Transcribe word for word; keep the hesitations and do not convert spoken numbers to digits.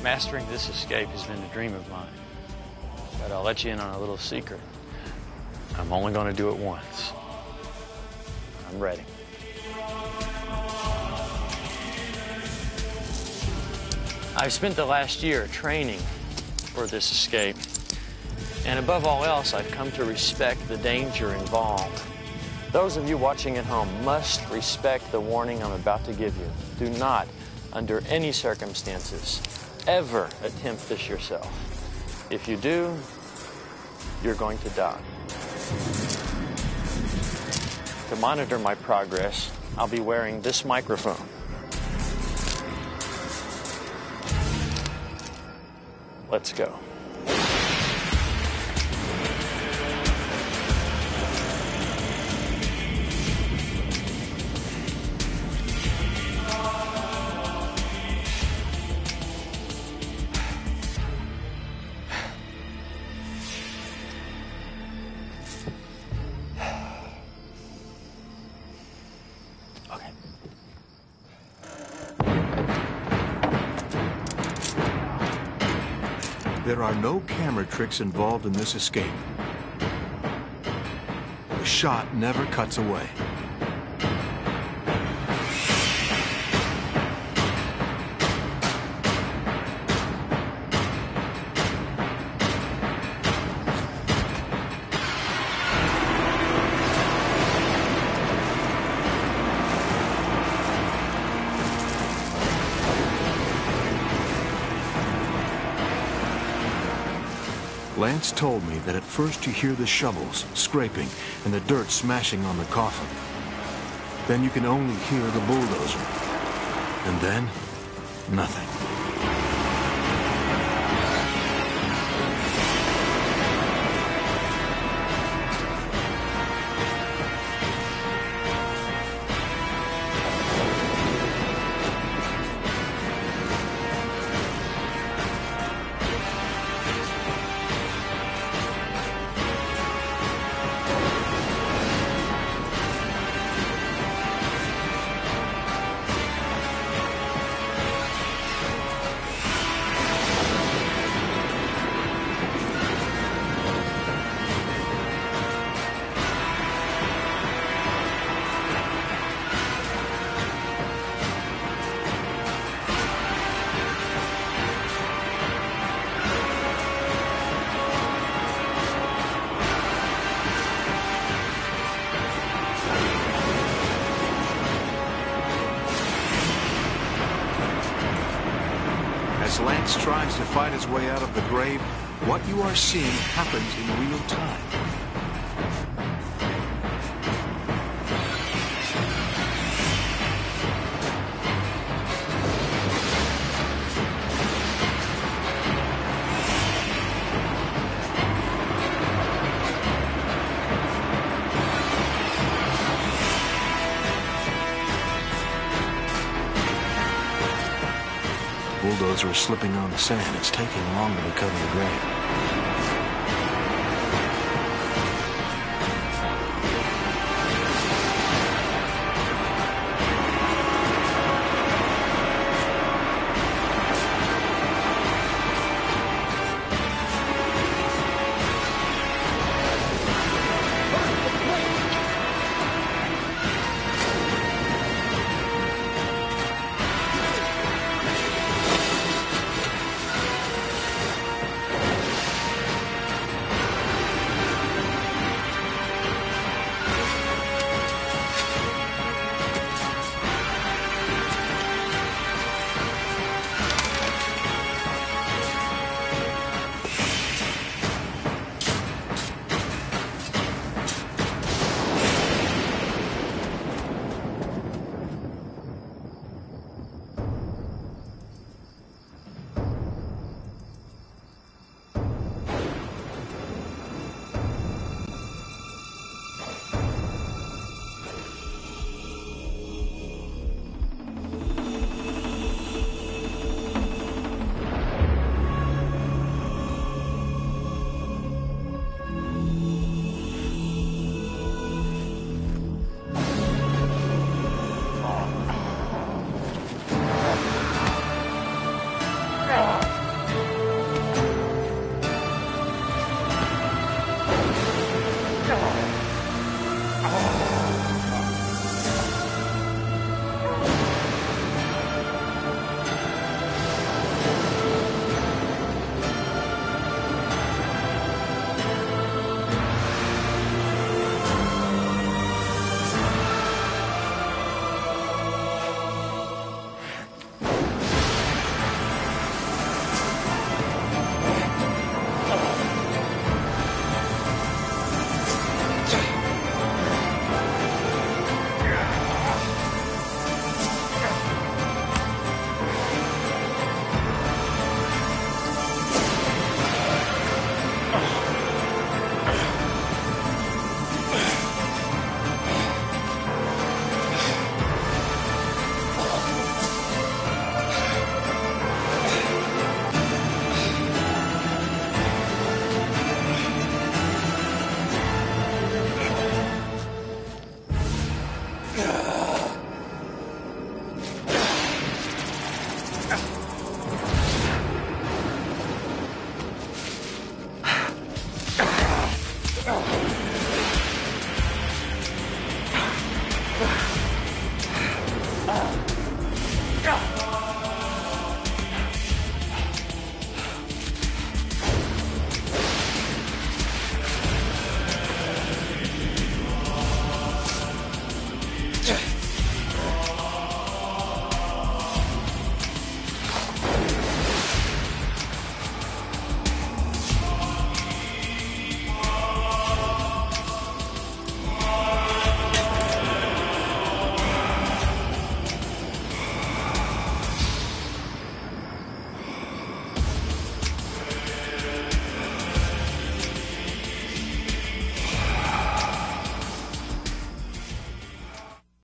Mastering this escape has been a dream of mine. But I'll let you in on a little secret. I'm only going to do it once. I'm ready. I've spent the last year training for this escape. And above all else, I've come to respect the danger involved. Those of you watching at home must respect the warning I'm about to give you. Do not, under any circumstances, ever attempt this yourself. If you do, you're going to die. To monitor my progress, I'll be wearing this microphone. Let's go. There are no camera tricks involved in this escape. The shot never cuts away. Lance told me that at first you hear the shovels scraping and the dirt smashing on the coffin. Then you can only hear the bulldozer. And then, nothing. As Lance tries to fight his way out of the grave, what you are seeing happens in real time. Bulldozer is slipping on the sand. It's taking longer to cover the grave.